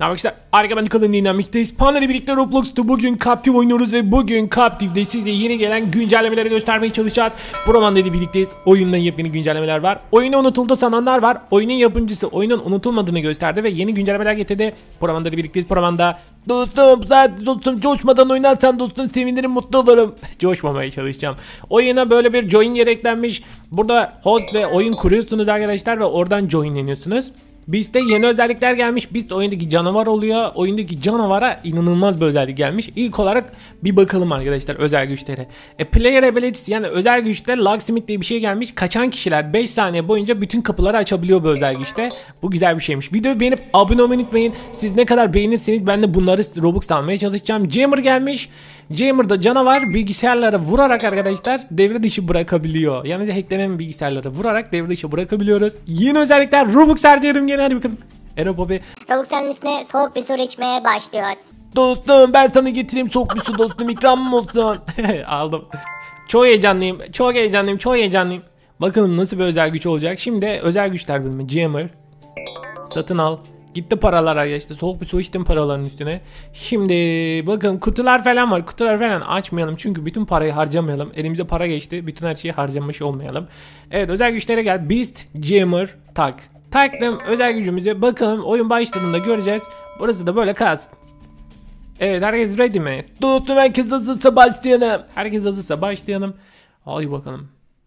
Arkadaşlar harika, ben Nikola'nın dinlenmekteyiz. Panda ile birlikte Roblox'ta bugün Captive oynuyoruz ve bugün Captive'de size yeni gelen güncellemeleri göstermeye çalışacağız. Panda ile birlikteyiz. Oyunda yepyeni güncellemeler var. Oyunu unutuldu sananlar var. Oyunun yapımcısı oyunun unutulmadığını gösterdi ve yeni güncellemeler getirdi. Panda ile birlikteyiz. Panda dostum coşmadan oynarsan dostum sevinirim, mutlu olurum. Coşmamaya çalışacağım. Oyuna böyle bir join yeri eklenmiş. Burada host ve oyun kuruyorsunuz arkadaşlar ve oradan joinleniyorsunuz. Beast'te yeni özellikler gelmiş. Beast oyundaki canavar oluyor. Oyundaki canavara inanılmaz bir özellik gelmiş. İlk olarak bir bakalım arkadaşlar özel güçlere. Player abilities yani özel güçte locksmith diye bir şey gelmiş. Kaçan kişiler 5 saniye boyunca bütün kapıları açabiliyor bu özel güçte. Bu güzel bir şeymiş. Videoyu beğenip abone olmayı unutmayın. Siz ne kadar beğenirseniz ben de bunları Robux'ta almaya çalışacağım. Jammer gelmiş. Jammer'da canavar bilgisayarlara vurarak arkadaşlar devre dışı bırakabiliyor. Yani hacklenen bilgisayarlara vurarak devre dışı bırakabiliyoruz. Yeni özellikler. Robux harcayalım gene, hadi bakalım. Eropobi. Robux'ların üstüne soğuk bir su içmeye başlıyor. Dostum ben sana getireyim soğuk bir su dostum, ikramım olsun. Aldım. Çok heyecanlıyım. Çok heyecanlıyım. Çok heyecanlıyım. Bakalım nasıl bir özel güç olacak. Şimdi özel güçler bölümü. Jammer. Satın al. Gitti paralar ya, işte soğuk bir su içtim paraların üstüne. Şimdi bakın kutular falan var. Kutular falan açmayalım çünkü bütün parayı harcamayalım. Elimize para geçti. Bütün her şeyi harcamış olmayalım. Evet, özel güçlere gel. Beast, Jammer, tak. Taktım özel gücümüzü. Bakalım oyun başladığında göreceğiz. Burası da böyle kalsın. Evet, herkes ready mi? Dostum herkes hazırsa başlayalım. Herkes hazırsa başlayalım. Hadi bakalım.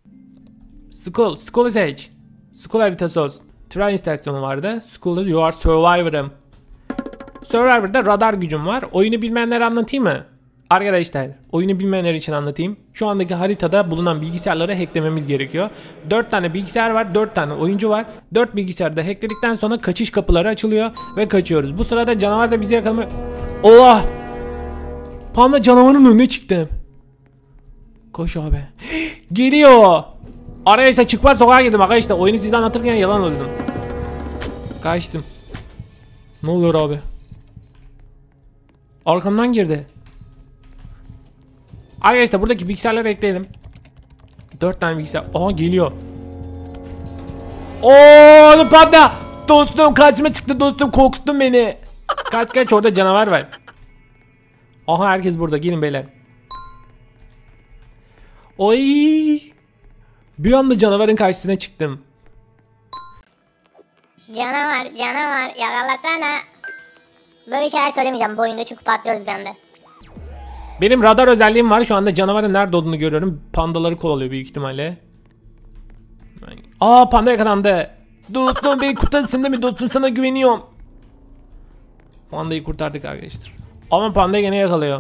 Skull'u seç. Skull haritası olsun. Tren istasyonu vardı. School'da you are survivor'ım. Survivor'da radar gücüm var. Oyunu bilmeyenlere anlatayım mı? Arkadaşlar oyunu bilmeyenler için anlatayım. Şu andaki haritada bulunan bilgisayarları hacklememiz gerekiyor. 4 tane bilgisayar var. 4 tane oyuncu var. 4 bilgisayarda hackledikten sonra kaçış kapıları açılıyor. Ve kaçıyoruz. Bu sırada canavar da bizi yakalamıyor. Allah! Panda canavarın önüne çıktı. Koş abi. Geliyor. Arkadaşlar çıkmaz sokağa girdim arkadaşlar. Oyunu size anlatırken yalan öldüm. Kaçtım. Ne oluyor abi? Arkamdan girdi. Arkadaşlar buradaki bilgisayarları ekleyelim. 4 tane bilgisayar. Aha geliyor. Ooo panda. Dostum kaçma çıktı dostum, korkuttun beni. Kaç orada canavar var. Aha herkes burada, gelin beyler. Oy. Bir anda canavarın karşısına çıktım. Canavar yakalasana. Böyle şeyler söylemeyeceğim bu oyunda çünkü patlıyoruz bir anda. Benim radar özelliğim var, şu anda canavarın nerede olduğunu görüyorum. Pandaları kovalıyor büyük ihtimalle. Aa, panda yakalandı. Dostum beni kurtarsın değil mi dostum, sana güveniyorum. Pandayı kurtardık arkadaşlar. Ama panda gene yakalıyor.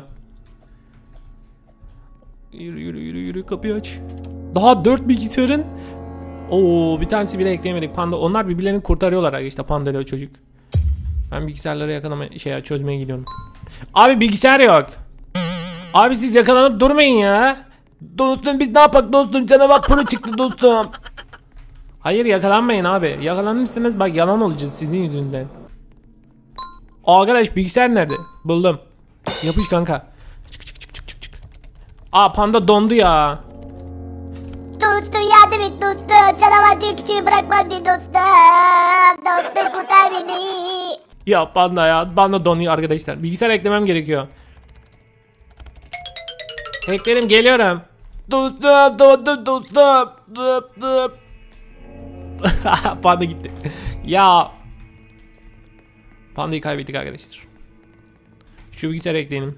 Yürü kapıyı aç. Daha 4 bilgisayarın. Oo, bir tanesi bile ekleyemedik. Panda, onlar birbirlerini kurtarıyorlar arkadaşlar, panda ile o çocuk. Ben bilgisayarları yakalamaya çözmeye gidiyorum. Abi bilgisayar yok. Abi siz yakalanıp durmayın ya. Dostum biz ne yapak dostum, canavar pro çıktı dostum. Hayır yakalanmayın abi. Yakalanırsanız bak yalan olacağız sizin yüzünden. Arkadaş bilgisayar nerede? Buldum. Yapış kanka. Çık. Aa, panda dondu ya. Dostum yardım et dostum. Canavar diyor ki seni bırakmam diye dostum. Dostum kurtar beni. Ya panda donuyor arkadaşlar. Bilgisayar eklemem gerekiyor. Eklerim, geliyorum. Dostum. Panda gitti. Ya. Pandayı kaybettik arkadaşlar. Şu bilgisayarı ekleyelim.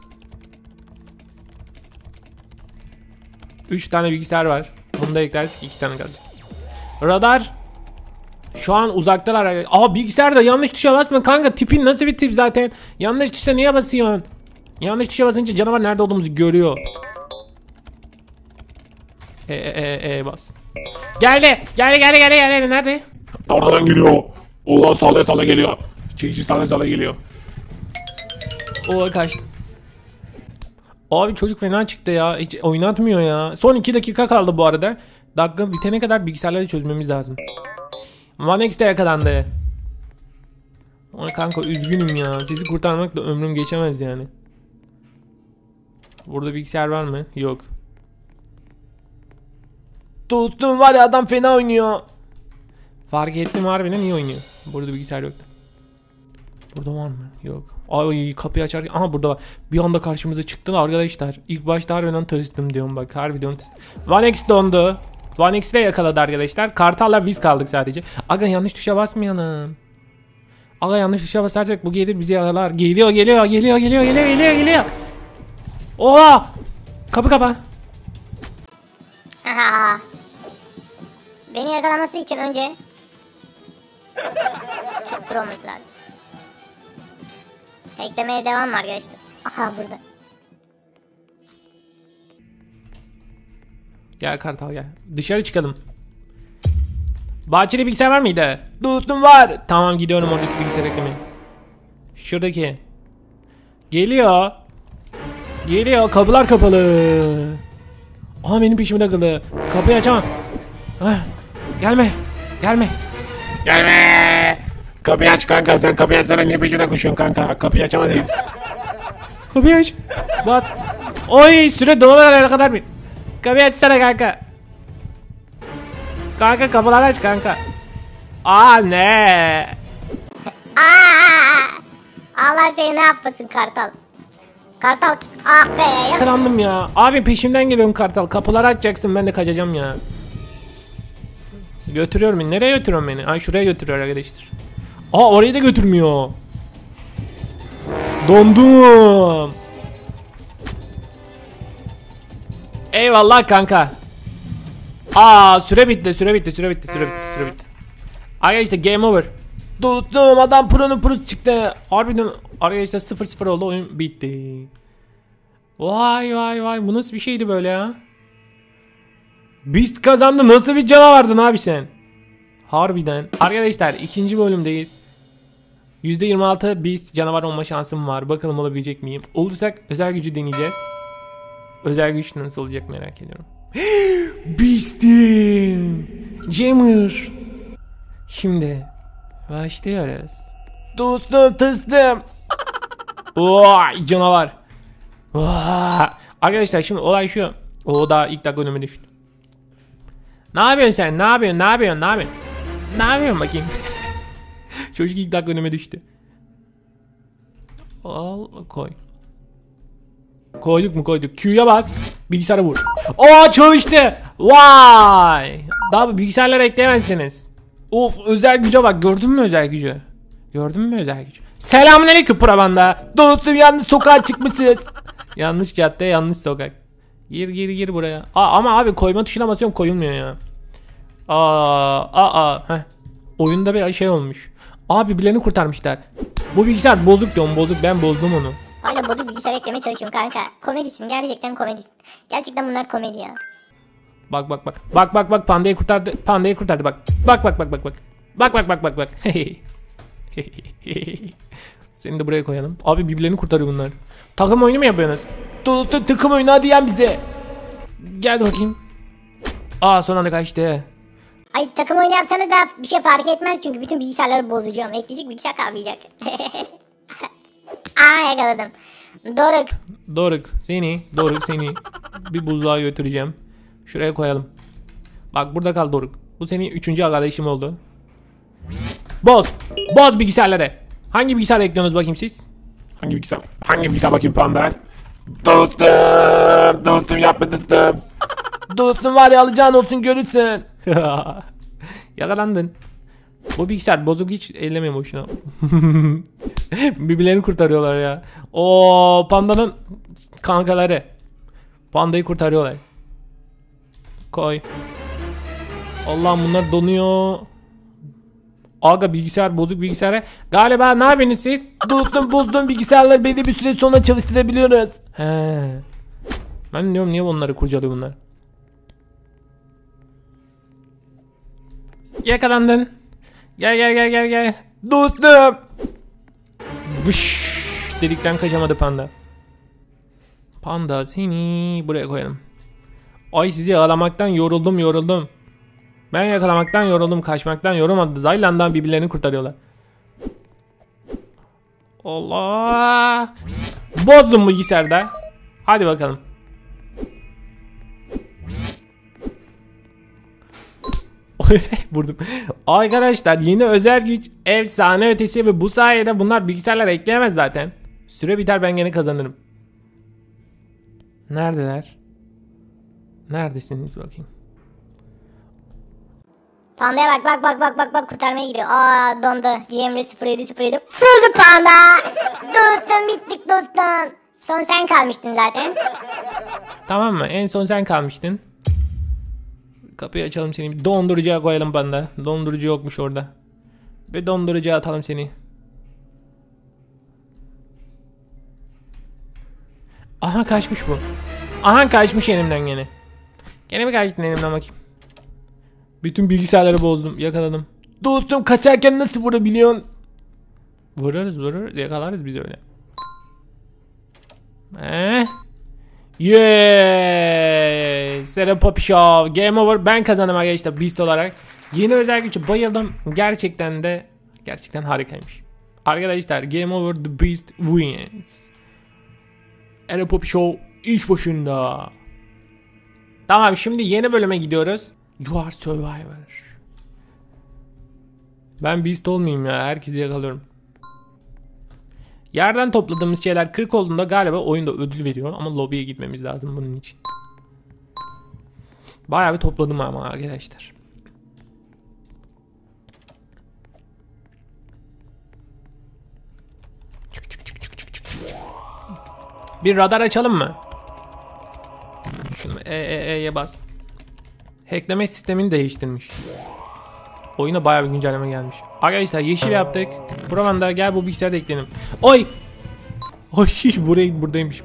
3 tane bilgisayar var. Bunu da eklersek 2 tane kalacak. Radar. Şu an uzaktalar. Aa, bilgisayarda yanlış tuşa basma kanka. Tipin nasıl bir tip zaten. Yanlış tuşa niye basıyorsun? Yanlış tuşa basınca canavar nerede olduğumuzu görüyor. Bas. Geldi. Nerede? Oradan geliyor. Ulan sallaya geliyor. Çekici sallaya geliyor. O kaçtı. Abi çocuk fena çıktı ya. Hiç oynatmıyor ya. Son 2 dakika kaldı bu arada. Dakika bitene kadar bilgisayarları çözmemiz lazım. Vanex de yakalandı. Ona kanka üzgünüm ya. Sizi kurtarmakla ömrüm geçemez yani. Burada bilgisayar var mı? Yok. Dostum var ya, adam fena oynuyor. Fark ettim harbiden iyi oynuyor. Burada bilgisayar yoktu. Burada var mı? Yok. Ay kapıyı açarken. Aha burada var. Bir anda karşımıza çıktın arkadaşlar. İlk başta harbiden tırstım diyorum bak. Harbiden tırstım. Vanex dondu. Vanex de yakaladı arkadaşlar. Kartal'la biz kaldık sadece. Aga yanlış tuşa basmayalım. Aga yanlış tuşa basarsak bu gelir bizi yakalar. Geliyor. Oha! Kapı kapa. Aha. Beni yakalaması için önce çok pro olması lazım. Eklemeye devam mı arkadaşlar? Aha burada. Gel Kartal gel. Dışarı çıkalım. Bahçede bilgisayar var mıydı? Dostum var. Tamam gidiyorum oradaki bilgisayar eklemeye. Şuradaki. Geliyor. Kapılar kapalı. Aha benim peşime takıldı. Kapıyı açamam. Gelme. Kapıyı aç kanka, sen kapıyı açsana, niye peşimden koşuyorsun kanka? Kapıyı açamadıyız. Kapıyı aç. Bas. Oy süre dolana kadar bir. Kapıyı açsana kanka. Kanka kapıları aç kanka. Ne? Allah seni ne yapmasın Kartal. Kartal ah be. Yakalandım ya. Abi peşimden geliyorum Kartal. Kapıları açacaksın, ben de kaçacağım ya. Götürüyorum. Nereye götürüyorsun beni? Ay şuraya götürüyor arkadaşlar. Orayı da götürmüyor. Dondum. Eyvallah kanka. Süre bitti. Arkadaşlar game over. Tuttum adam pro'nun çıktı. Harbiden arkadaşlar 0-0 oldu, oyun bitti. Vay bu nasıl bir şeydi böyle ya? Beast kazandı, nasıl bir canavardın abi sen? Harbiden. Arkadaşlar ikinci bölümdeyiz. %26 Beast canavar olma şansım var. Bakalım olabilecek miyim? Olursak özel gücü deneyeceğiz. Özel güç nasıl olacak merak ediyorum. Beast'im. Jammer. Şimdi başlıyoruz. Dostum tıstım. Canavar. Arkadaşlar şimdi olay şu. O da ilk dakika önüme düştü. Ne yapıyorsun sen? Ne yapıyorsun bakayım? Çocuk ilk dakika önüme düştü. Al koy. Koyduk. Q'ya bas. Bilgisayara vur. Çalıştı. Vay. Daha bilgisayarlara ekleyemezsiniz. Of özel güce bak. Gördün mü özel gücü? Selamünaleyküm Probanda. Dostum yanlış sokağa çıkmışsın. Yanlış cadde, yanlış sokak. Gir buraya. Ama abi koyma tuşuna basıyorum, koyulmuyor ya. Heh. Oyunda bir şey olmuş. Birbirlerini kurtarmışlar. Bu bilgisayar bozuk diyorum, ben bozdum onu. Hala bozuk bilgisayar eklemeye çalışıyorum kanka. Komedisin, gerçekten komedisin. Gerçekten bunlar komedi ya. Bak pandayı kurtardı bak. Bak. Seni de buraya koyalım. Abi birbirlerini kurtarıyor bunlar. Takım oyunu mu yapıyorsunuz? Takım oyunu hadi yan bize. Gel bakayım. Son anda kaçtı. Ay takım oyunu yapsanız da bir şey fark etmez çünkü bütün bilgisayarları bozacağım. Ekleyecek bilgisayar kalmayacak. Yakaladım. Doruk seni bir buzluğa götüreceğim. Şuraya koyalım. Bak burada kal Doruk. Bu senin 3. arkadaşım oldu. Boz bilgisayarları. Hangi bilgisayar ekliyorsunuz bakayım siz? Hangi bilgisayar bakayım panda? Dostum yapma dostum. Dostum var ya, alacağın olsun görürsün. Yakalandın. Bu bilgisayar bozuk, hiç ellemeyin boşuna. Birbirlerini kurtarıyorlar ya. Pandanın kankaları. Pandayı kurtarıyorlar. Koy. Allah'ım bunlar donuyor. Aga bilgisayar bozuk bilgisayara. Galiba ne yapıyorsunuz siz? Dostum bozduğum bilgisayarları belli bir süre sonra çalıştırabiliyoruz. Ben diyorum niye onları kurcalıyor bunlar. Yakalandın. Gel. Dostum. Bış dedikten kaçamadı panda. Panda seni buraya koyalım. Ay sizi yakalamaktan yoruldum. Ben yakalamaktan yoruldum, kaçmaktan yorulmadım. Zaylan'dan birbirlerini kurtarıyorlar. Allah. Bozdum bu bilgisayarda. Hadi bakalım. Vurdum. Arkadaşlar yeni özel güç efsane ötesi ve bu sayede bunlar bilgisayarlara ekleyemez zaten. Süre biter ben gene kazanırım. Neredeler? Neredesiniz bakayım. Pandaya bak kurtarmaya gidiyor. Aa dondu. GMR 0707 Frozen Panda. Dostum bittik dostum. Son sen kalmıştın zaten. Tamam mı? En son sen kalmıştın. Kapıyı açalım seni. Bir dondurucuya koyalım panda. Dondurucu yokmuş orada. Bir dondurucuya atalım seni. Aha kaçmış bu. Aha kaçmış elimden gene. Gene mi kaçtın elimden bakayım. Bütün bilgisayarları bozdum. Yakaladım. Dostum kaçarken nasıl vurabiliyorsun? Vururuz. Yakalarız biz öyle. Yes. Serap Poppy Show. Game over. Ben kazandım arkadaşlar Beast olarak. Yeni özel gücü bayıldım. Gerçekten harikaymış. Arkadaşlar Game over, the Beast wins. Serap Poppy Show iş başında. Tamam şimdi yeni bölüme gidiyoruz. You are Survivor. Ben Beast olmayayım ya. Herkesi yakalıyorum. Yerden topladığımız şeyler 40 olduğunda galiba oyunda ödül veriyor. Ama lobiye gitmemiz lazım bunun için. Bayağı bir topladım ama arkadaşlar. Bir radar açalım mı? Şunu E'ye bas. Hackleme sistemini değiştirmiş. Oyuna bayağı bir güncelleme gelmiş. Arkadaşlar yeşil yaptık. Buradan da gel bu bilgisayarda ekleyelim. Oy! Oy buradaymış.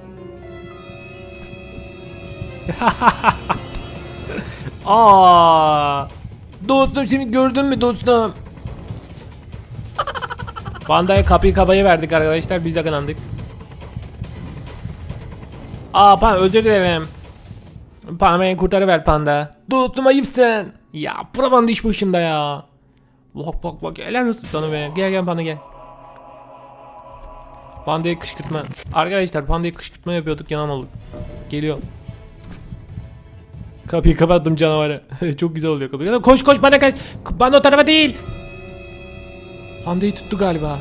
Aa! Dostum seni gördün mü dostum? Panda'ya kapıyı kabaya verdik arkadaşlar. Biz yakalandık. Aa panda özür dilerim. Panda'yı kurtarıver panda. Dostum ayıpsın. Ya Panda iş başında ya. Bak helal olsun sana be. Gel panda gel. Panda'yı kışkırtma. Arkadaşlar panda'yı kışkırtma yapıyorduk yanan oldu. Geliyor. Kapıyı kapattım canavarı. Çok güzel oluyor kapı. Koş panda kaç. Panda o tarafa değil. Panda'yı tuttu galiba.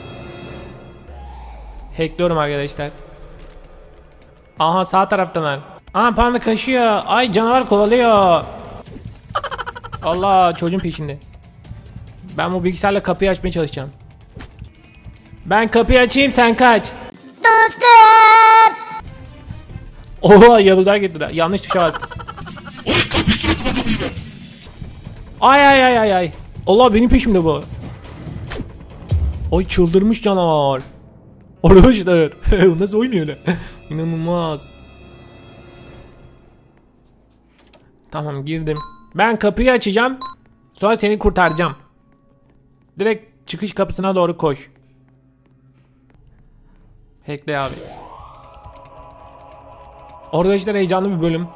Hackliyorum arkadaşlar. Aha sağ taraftalar. Aha panda kaçıyor. Ay canavar kovalıyor. Allah çocuğun peşinde. Ben bu bilgisayarla kapıyı açmaya çalışacağım. Ben kapıyı açayım sen kaç. Dostum. Oha yalıdan gitti. Yanlış tuşa bastım. Ay. Allah benim peşimde bu. Ay çıldırmış canavar. Arkadaşlar. Nasıl oynuyor öyle? İnanılmaz. Tamam girdim. Ben kapıyı açacağım. Sonra seni kurtaracağım. Direkt çıkış kapısına doğru koş. Hackle abi. Arkadaşlar heyecanlı bir bölüm.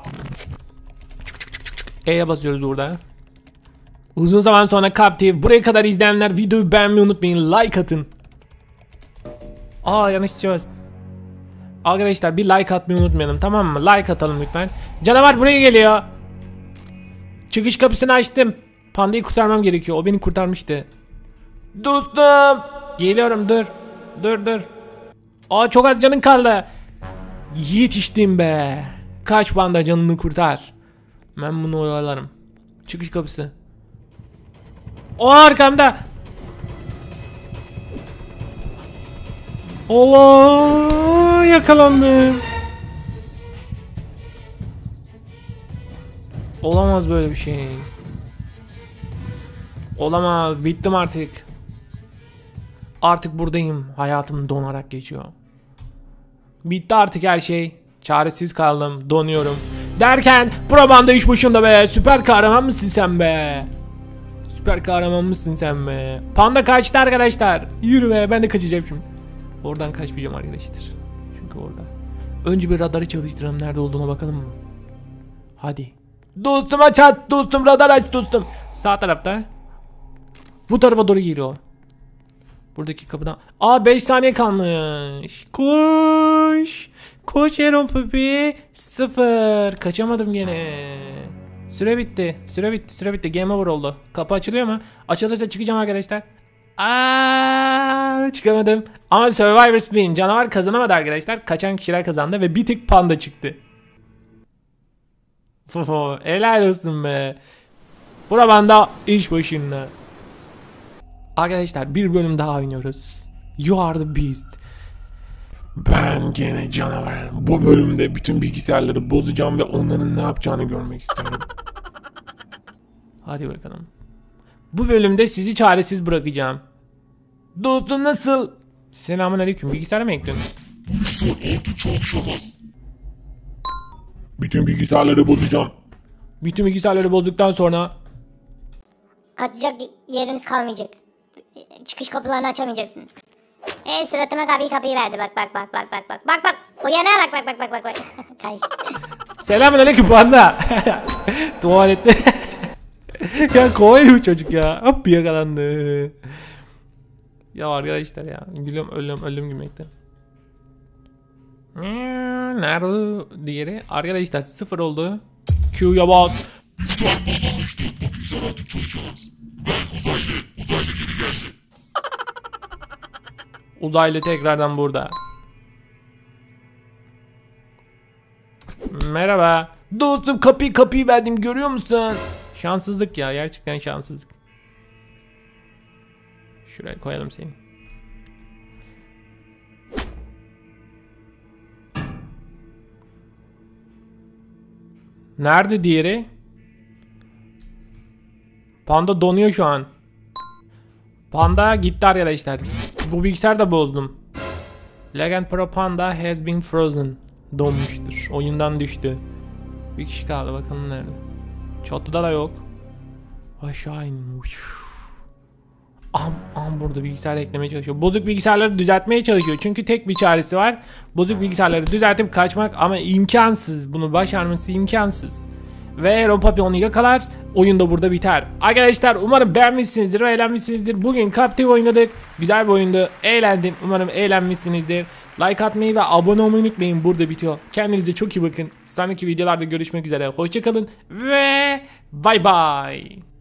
E'ye basıyoruz burada. Uzun zaman sonra Captive. Buraya kadar izleyenler videoyu beğenmeyi unutmayın. Like atın. Aa yanlış şey bastım. Arkadaşlar bir like atmayı unutmayalım tamam mı? Like atalım lütfen. Canavar buraya geliyor. Çıkış kapısını açtım. Pandayı kurtarmam gerekiyor. O beni kurtarmıştı. Dostum. Geliyorum dur. Aa çok az canın kaldı. Yetiştim be. Kaç panda canını kurtar. Ben bunu oyalarım. Çıkış kapısı. O arkamda. Allah yakalandım. Olamaz böyle bir şey. Olamaz. Bittim artık. Artık buradayım. Hayatım donarak geçiyor. Bitti artık her şey. Çaresiz kaldım. Donuyorum. Derken Panda iş başında be. Süper kahraman mısın sen be? Süper kahraman mısın sen be? Panda kaçtı arkadaşlar. Yürü be ben de kaçacağım şimdi. Oradan kaçmayacağım arkadaşlar. Çünkü orada. Önce bir radarı çalıştıralım. Nerede olduğuna bakalım mı? Hadi. Dostum aç dostum radar aç dostum. Sağ tarafta. Bu tarafa doğru geliyor. Buradaki kapıdan. Aa 5 saniye kalmış. Koş. Koş Serap Poppy. 0. Kaçamadım gene. Süre bitti. Süre bitti. Süre bitti. Game over oldu. Kapı açılıyor mu? Açılırsa çıkacağım arkadaşlar. Çıkamadım. Ama Survivor Spin canavar kazanamadı arkadaşlar. Kaçan kişiler kazandı ve bir tek panda çıktı. Helal olsun be. Buradan iş başında. Arkadaşlar bir bölüm daha oynuyoruz. You are the beast. Ben gene canavar. Bu bölümde bütün bilgisayarları bozacağım ve onların ne yapacağını görmek istiyorum. Hadi bakalım. Bu bölümde sizi çaresiz bırakacağım. Dostum nasıl? Selamünaleyküm. Bilgisayara mı ekliyorsun? Bilgisayar artık çalışamaz. Bütün bilgisayarları bozacağım. Bütün bilgisayarları bozduktan sonra Kaçacak yeriniz kalmayacak. Çıkış kapılarını açamayacaksınız. Suratıma kapıyı verdi. Bak. Uyanığa bak. Kaçtı. selamünaleyküm panda. Tuvalette. Ya kovalıyor bu çocuk ya. Hop yakalandı. Ya arkadaşlar ya. Gülüyorum ölüm gülmekten. Nerede diğeri? Arkadaşlar 0 oldu. Q'ya bas. Bilgisayar bozulmuştu. Bu bilgisayar artık çalışamaz. Ben uzaylı geri gelsin. Uzaylı tekrardan burada. Merhaba. Dostum kapıyı verdim görüyor musun? Şanssızlık ya gerçekten şanssızlık. Şuraya koyalım seni. Nerede diğeri? Panda donuyor şu an. Panda gitti arkadaşlar. Bu bilgisayarı da bozdum. Legend Pro Panda has been frozen. Donmuştur. Oyundan düştü. Bir kişi kaldı bakalım nerede. Çatıda da yok. Aşağı inmiş. Burada bilgisayar eklemeye çalışıyor. Bozuk bilgisayarları düzeltmeye çalışıyor. Çünkü tek bir çaresi var. Bozuk bilgisayarları düzeltip kaçmak ama imkansız. Bunu başarması imkansız. Ve eğer o papyonu yakalar oyun da burada biter. Arkadaşlar umarım beğenmişsinizdir ve eğlenmişsinizdir. Bugün Captive oynadık. Güzel bir oyundu. Eğlendim. Umarım eğlenmişsinizdir. Like atmayı ve abone olmayı unutmayın. Burada bitiyor. Kendinize çok iyi bakın. Sonraki videolarda görüşmek üzere. Hoşçakalın ve bay bay.